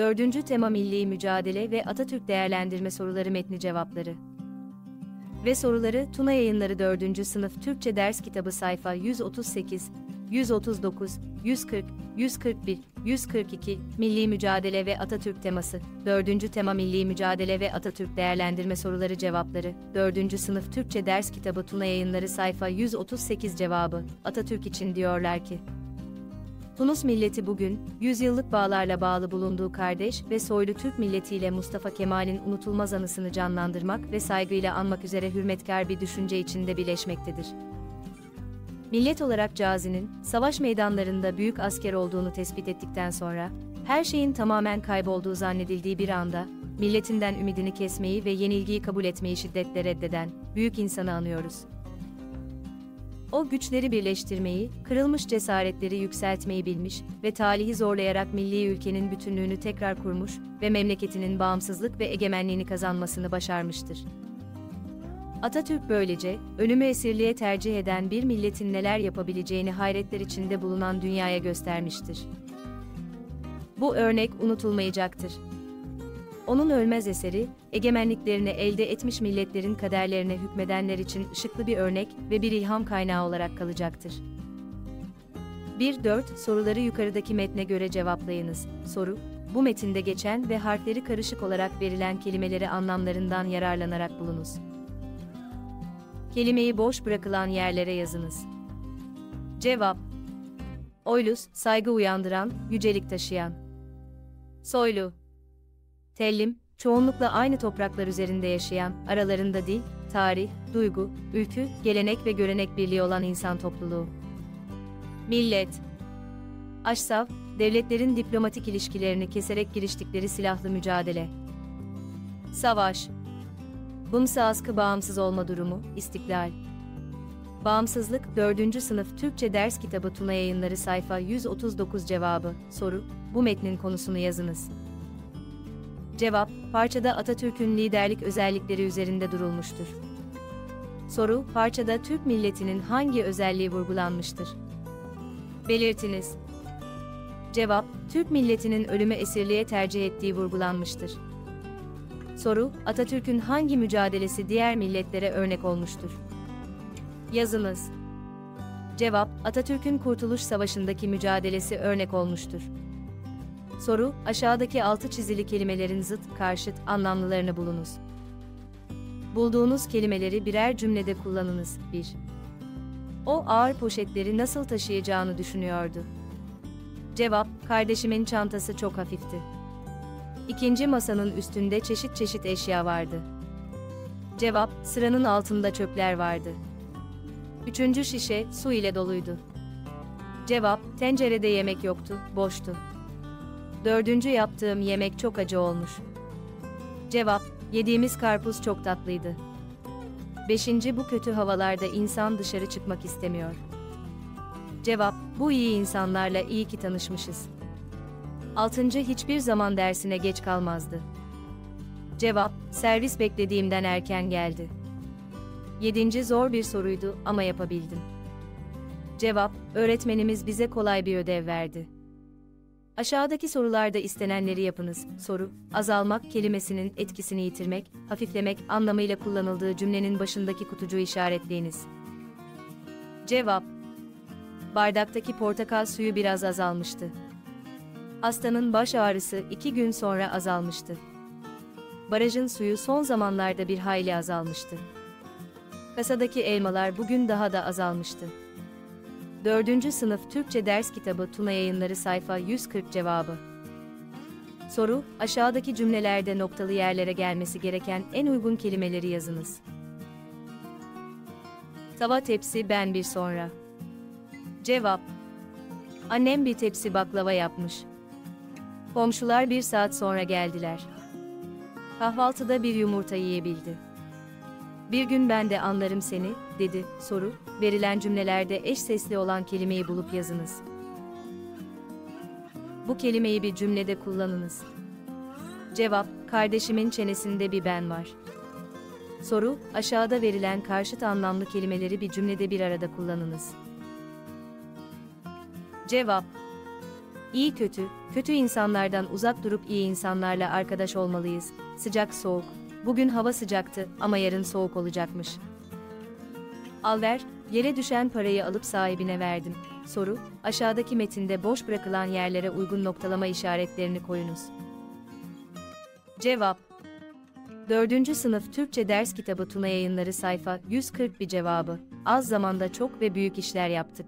4. Tema Milli Mücadele ve Atatürk Değerlendirme Soruları Metni Cevapları ve soruları Tuna Yayınları 4. Sınıf Türkçe Ders Kitabı sayfa 138, 139, 140, 141, 142, Milli Mücadele ve Atatürk teması, 4. Tema Milli Mücadele ve Atatürk Değerlendirme Soruları Cevapları, 4. Sınıf Türkçe Ders Kitabı Tuna Yayınları sayfa 138 cevabı, Atatürk için diyorlar ki, Tunus milleti bugün, yüzyıllık bağlarla bağlı bulunduğu kardeş ve soylu Türk milletiyle Mustafa Kemal'in unutulmaz anısını canlandırmak ve saygıyla anmak üzere hürmetkar bir düşünce içinde birleşmektedir. Millet olarak Cazi'nin, savaş meydanlarında büyük asker olduğunu tespit ettikten sonra, her şeyin tamamen kaybolduğu zannedildiği bir anda, milletinden ümidini kesmeyi ve yenilgiyi kabul etmeyi şiddetle reddeden, büyük insanı anıyoruz. O güçleri birleştirmeyi, kırılmış cesaretleri yükseltmeyi bilmiş ve talihi zorlayarak milli ülkenin bütünlüğünü tekrar kurmuş ve memleketinin bağımsızlık ve egemenliğini kazanmasını başarmıştır. Atatürk böylece, ölümü esirliğe tercih eden bir milletin neler yapabileceğini hayretler içinde bulunan dünyaya göstermiştir. Bu örnek unutulmayacaktır. Onun ölmez eseri, egemenliklerini elde etmiş milletlerin kaderlerine hükmedenler için ışıklı bir örnek ve bir ilham kaynağı olarak kalacaktır. 1-4 Soruları yukarıdaki metne göre cevaplayınız. Soru, bu metinde geçen ve harfleri karışık olarak verilen kelimeleri anlamlarından yararlanarak bulunuz. Kelimeyi boş bırakılan yerlere yazınız. Cevap: Oylus, saygı uyandıran, yücelik taşıyan. Soylu, tellim, çoğunlukla aynı topraklar üzerinde yaşayan, aralarında dil, tarih, duygu, ülkü, gelenek ve görenek birliği olan insan topluluğu. Millet, aşsav, devletlerin diplomatik ilişkilerini keserek giriştikleri silahlı mücadele. Savaş, Bımsı askı bağımsız olma durumu, istiklal. Bağımsızlık, 4. Sınıf Türkçe Ders Kitabı Tuna Yayınları sayfa 139 cevabı, soru, bu metnin konusunu yazınız. Cevap, parçada Atatürk'ün liderlik özellikleri üzerinde durulmuştur. Soru, parçada Türk milletinin hangi özelliği vurgulanmıştır? Belirtiniz. Cevap, Türk milletinin ölümü esirliğe tercih ettiği vurgulanmıştır. Soru, Atatürk'ün hangi mücadelesi diğer milletlere örnek olmuştur? Yazınız. Cevap, Atatürk'ün Kurtuluş Savaşı'ndaki mücadelesi örnek olmuştur. Soru, aşağıdaki altı çizili kelimelerin zıt, karşıt anlamlılarını bulunuz. Bulduğunuz kelimeleri birer cümlede kullanınız. 1. O ağır poşetleri nasıl taşıyacağını düşünüyordu. Cevap, kardeşimin çantası çok hafifti. 2. Masanın üstünde çeşit çeşit eşya vardı. Cevap, sıranın altında çöpler vardı. 3. Şişe, su ile doluydu. Cevap, tencerede yemek yoktu, boştu. 4. Yaptığım yemek çok acı olmuş. Cevap, yediğimiz karpuz çok tatlıydı. 5. Bu kötü havalarda insan dışarı çıkmak istemiyor. Cevap, bu iyi insanlarla iyi ki tanışmışız. 6. Hiçbir zaman dersine geç kalmazdı. Cevap, servis beklediğimden erken geldi. 7. Zor bir soruydu ama yapabildim. Cevap, öğretmenimiz bize kolay bir ödev verdi. Aşağıdaki sorularda istenenleri yapınız. Soru, azalmak kelimesinin etkisini yitirmek, hafiflemek anlamıyla kullanıldığı cümlenin başındaki kutucuğu işaretleyiniz. Cevap, bardaktaki portakal suyu biraz azalmıştı. Hastanın baş ağrısı 2 gün sonra azalmıştı. Barajın suyu son zamanlarda bir hayli azalmıştı. Kasadaki elmalar bugün daha da azalmıştı. 4. Sınıf Türkçe Ders Kitabı Tuna Yayınları sayfa 140 cevabı. Soru, aşağıdaki cümlelerde noktalı yerlere gelmesi gereken en uygun kelimeleri yazınız. Tava tepsi ben bir sonra. Cevap, annem bir tepsi baklava yapmış. Komşular 1 saat sonra geldiler. Kahvaltıda bir yumurta yiyebildi. Bir gün ben de anlarım seni, dedi. Soru, verilen cümlelerde eş sesli olan kelimeyi bulup yazınız. Bu kelimeyi bir cümlede kullanınız. Cevap, kardeşimin çenesinde bir ben var. Soru, aşağıda verilen karşıt anlamlı kelimeleri bir cümlede bir arada kullanınız. Cevap, İyi kötü, kötü insanlardan uzak durup iyi insanlarla arkadaş olmalıyız. Sıcak soğuk. Bugün hava sıcaktı ama yarın soğuk olacakmış. Al ver, yere düşen parayı alıp sahibine verdim. Soru, aşağıdaki metinde boş bırakılan yerlere uygun noktalama işaretlerini koyunuz. Cevap 4. Sınıf Türkçe Ders Kitabı Tuna Yayınları sayfa 141 cevabı. Az zamanda çok ve büyük işler yaptık.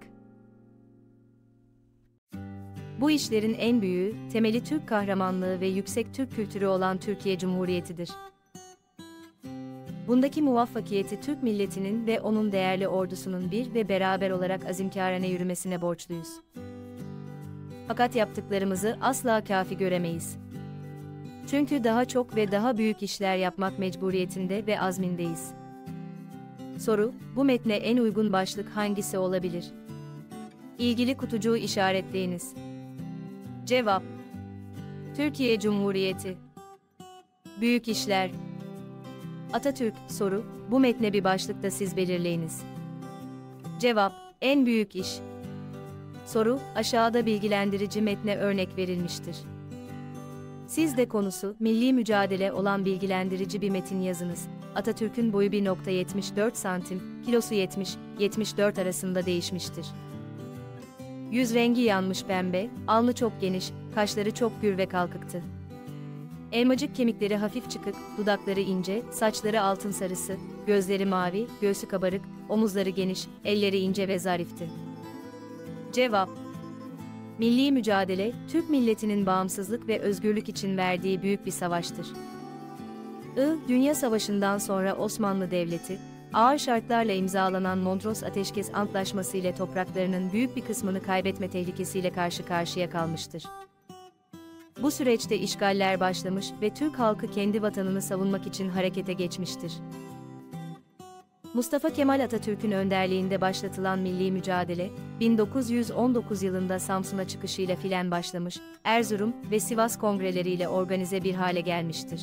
Bu işlerin en büyüğü, temeli Türk kahramanlığı ve yüksek Türk kültürü olan Türkiye Cumhuriyeti'dir. Bundaki muvaffakiyeti Türk milletinin ve onun değerli ordusunun bir ve beraber olarak azimkârane yürümesine borçluyuz. Fakat yaptıklarımızı asla kafi göremeyiz. Çünkü daha çok ve daha büyük işler yapmak mecburiyetinde ve azmindeyiz. Soru, bu metne en uygun başlık hangisi olabilir? İlgili kutucuğu işaretleyiniz. Cevap: Türkiye Cumhuriyeti. Büyük işler. Atatürk. Soru, bu metne bir başlıkta siz belirleyiniz. Cevap: en büyük iş. Soru, aşağıda bilgilendirici metne örnek verilmiştir. Siz de konusu, milli mücadele olan bilgilendirici bir metin yazınız. Atatürk'ün boyu 1,74 santim, kilosu 70-74 arasında değişmiştir. Yüz rengi yanmış pembe, alnı çok geniş, kaşları çok gür ve kalkıktı. Elmacık kemikleri hafif çıkık, dudakları ince, saçları altın sarısı, gözleri mavi, göğsü kabarık, omuzları geniş, elleri ince ve zarifti. Cevap: milli mücadele, Türk milletinin bağımsızlık ve özgürlük için verdiği büyük bir savaştır. Dünya Savaşı'ndan sonra Osmanlı Devleti, ağır şartlarla imzalanan Mondros Ateşkes Antlaşması ile topraklarının büyük bir kısmını kaybetme tehlikesiyle karşı karşıya kalmıştır. Bu süreçte işgaller başlamış ve Türk halkı kendi vatanını savunmak için harekete geçmiştir. Mustafa Kemal Atatürk'ün önderliğinde başlatılan milli mücadele, 1919 yılında Samsun'a çıkışıyla filan başlamış, Erzurum ve Sivas kongreleriyle organize bir hale gelmiştir.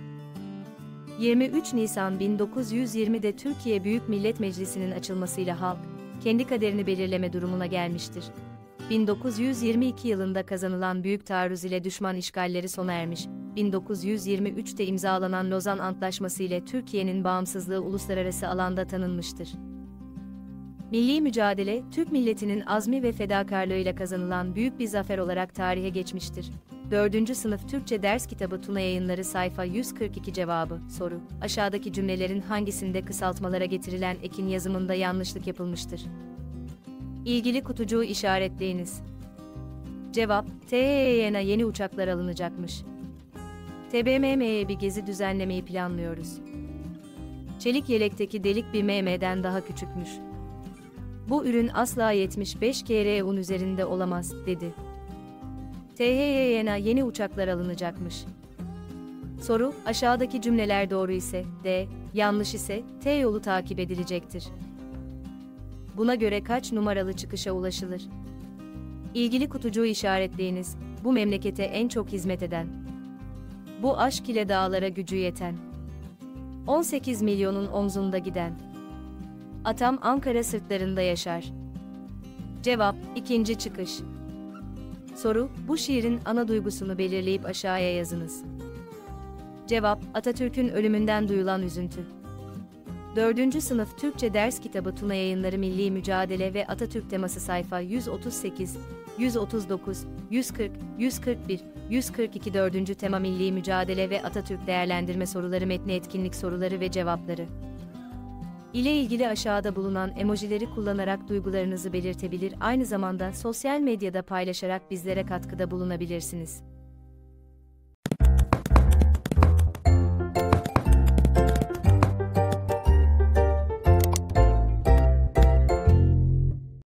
23 Nisan 1920'de Türkiye Büyük Millet Meclisi'nin açılmasıyla halk, kendi kaderini belirleme durumuna gelmiştir. 1922 yılında kazanılan büyük taarruz ile düşman işgalleri sona ermiş, 1923'te imzalanan Lozan Antlaşması ile Türkiye'nin bağımsızlığı uluslararası alanda tanınmıştır. Milli mücadele, Türk milletinin azmi ve fedakarlığıyla kazanılan büyük bir zafer olarak tarihe geçmiştir. 4. Sınıf Türkçe Ders Kitabı Tuna Yayınları sayfa 142 cevabı. Soru, aşağıdaki cümlelerin hangisinde kısaltmalara getirilen ekin yazımında yanlışlık yapılmıştır? İlgili kutucuğu işaretleyiniz. Cevap: THYN'a yeni uçaklar alınacakmış. TBMM'ye bir gezi düzenlemeyi planlıyoruz. Çelik yelekteki delik bir mm'den daha küçükmüş. Bu ürün asla 75 kere un üzerinde olamaz, dedi. THYN'a yeni uçaklar alınacakmış. Soru, aşağıdaki cümleler doğru ise D, yanlış ise T yolu takip edilecektir. Buna göre kaç numaralı çıkışa ulaşılır? İlgili kutucuğu işaretleyiniz. Bu memlekete en çok hizmet eden. Bu aşk ile dağlara gücü yeten. 18 milyonun omzunda giden. Atam Ankara sırtlarında yaşar. Cevap: ikinci çıkış. Soru, bu şiirin ana duygusunu belirleyip aşağıya yazınız. Cevap: Atatürk'ün ölümünden duyulan üzüntü. 4. Sınıf Türkçe Ders Kitabı Tuna Yayınları Milli Mücadele ve Atatürk teması sayfa 138, 139, 140, 141, 142 4. Tema Milli Mücadele ve Atatürk Değerlendirme Soruları Metni Etkinlik Soruları ve Cevapları ile ilgili aşağıda bulunan emojileri kullanarak duygularınızı belirtebilir, aynı zamanda sosyal medyada paylaşarak bizlere katkıda bulunabilirsiniz.